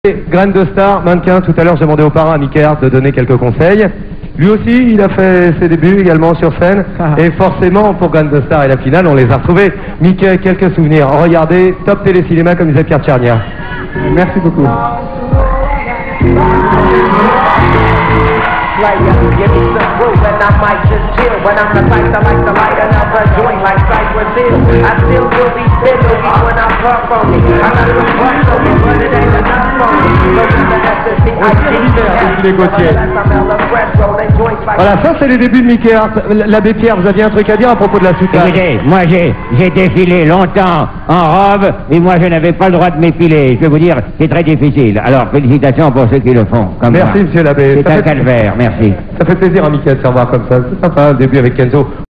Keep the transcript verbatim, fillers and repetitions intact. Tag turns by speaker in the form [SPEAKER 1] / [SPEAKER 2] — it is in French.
[SPEAKER 1] Graine de Star, mannequin, tout à l'heure j'ai demandé au parrain à Mickey Hart de donner quelques conseils. Lui aussi, il a fait ses débuts également sur scène. Ah. Et forcément, pour Graine de Star et la finale, on les a retrouvés. Mickey, quelques souvenirs. Regardez, top télécinéma comme disait Pierre Tchernia. Merci beaucoup.
[SPEAKER 2] Like, uh, give me some proof and I might just chill. When I'm the type that like to light another joint like Cypress Hill. I still will be fiddly when I puff on me. I got some bust on me, but it ain't enough on me. So even at the C I G,
[SPEAKER 1] voilà, ça c'est les débuts de Mickey Hart. L'abbé Pierre, vous aviez un truc à dire à propos de la soutane?
[SPEAKER 3] Écoutez, moi j'ai j'ai défilé longtemps en robe et moi je n'avais pas le droit de m'effiler. Je vais vous dire, c'est très difficile. Alors félicitations pour ceux qui le font. Comme
[SPEAKER 1] merci
[SPEAKER 3] moi.
[SPEAKER 1] Monsieur l'abbé.
[SPEAKER 3] C'est un calvaire, merci.
[SPEAKER 1] Ça fait plaisir à Mickey de se revoir comme ça. C'est sympa, le début avec Kenzo.